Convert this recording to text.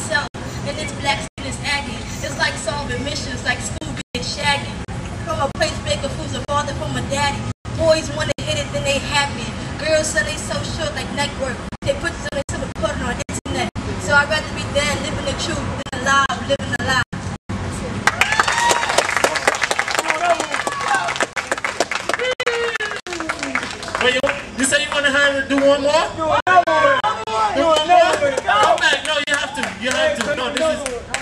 myself, and this black skin is aggy. It's like solving missions, like Scooby and Shaggy. From a place bigger foods a father from a daddy. Boys wanna hit it, then they happy. Girls say they so short like network. They put something to put it on the internet. So I'd rather be there living the truth than alive, living a lie. Well, you say you want to do one more? Do another one. Come back. No, you have to. You have to. No, this is.